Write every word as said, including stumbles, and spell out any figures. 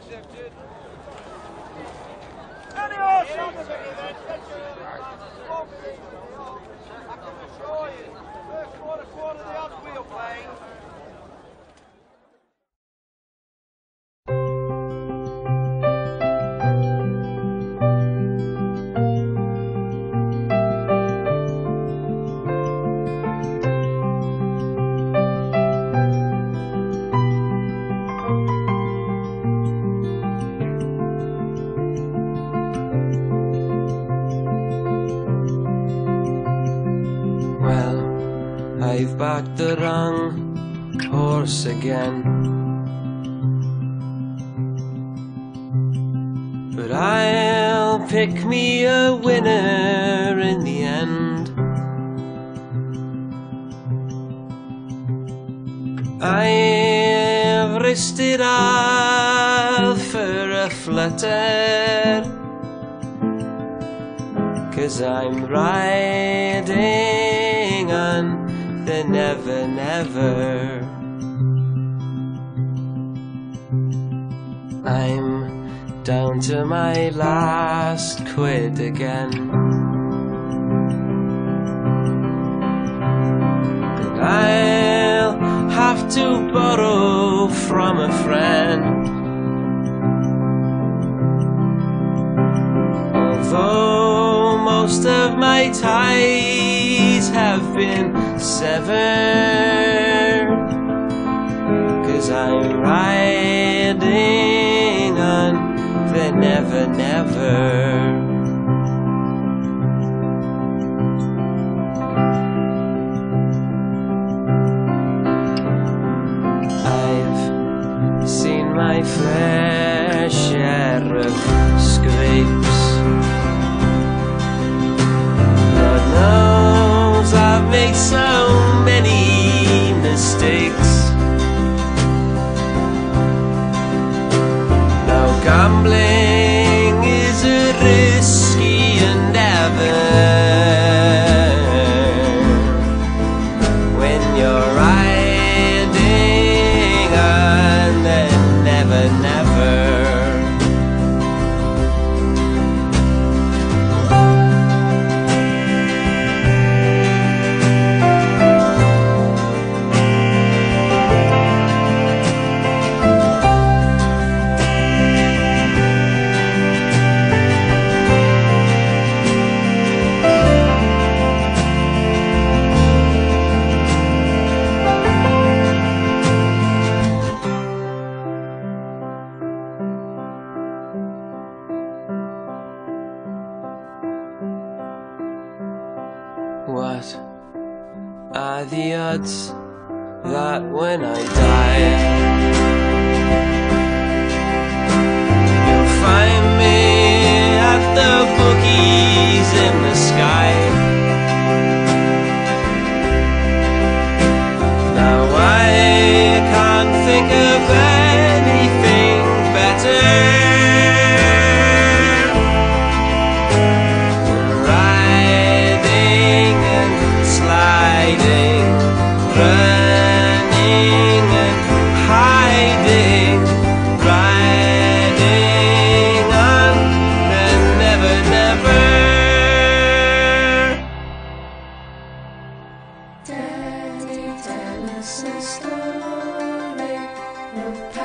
I've backed the wrong horse again, but I'll pick me a winner in the end. I've risked it all for a flutter, 'cause I'm riding on the never, never. I'm down to my last quid again, and I'll have to borrow from a friend. Although most of my ties have been severed, 'cause I'm riding on the never, never. I've seen my fair share of scrapes. Lord knows I've made so many mistakes. Now gambling is a risky endeavor when you're riding on the never, never. What are the odds that when I die you'll find me at the bookies in the sky? Now I can't think of anything better. Running and hiding, riding on the never, never. Daddy, tell us a story of